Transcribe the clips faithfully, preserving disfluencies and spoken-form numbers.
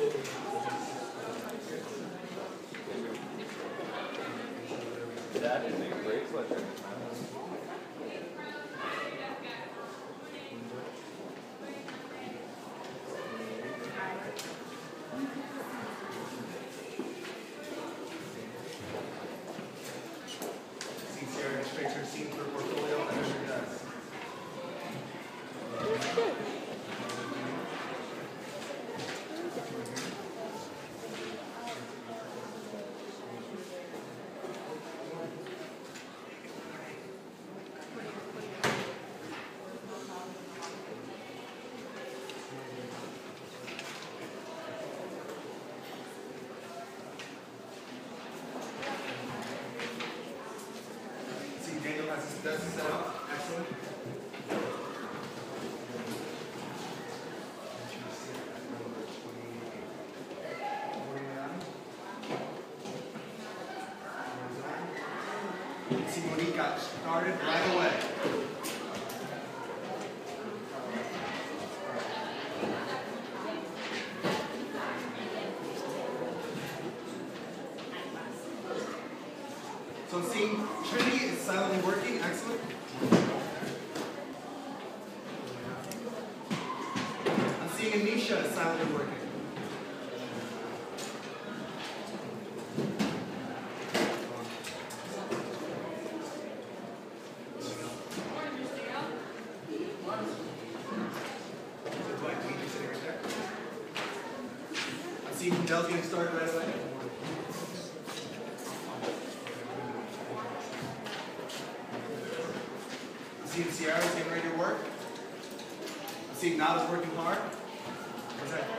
That is a great sweatshirt. See Sierra straights her seam for portfolio and then she does. Daniel has his desk set up. Excellent. See, Monique got started right away. So I'm seeing Trinity is silently working. Excellent. I'm seeing Anisha is silently working. I'm seeing Dell's getting started right away. I'm seeing Sierra's getting ready to work. I'm seeing Nada's working hard. What's that?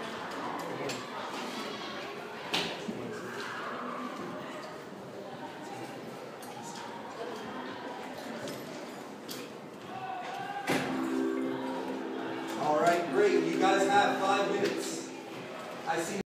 All right, great. You guys have five minutes. I see.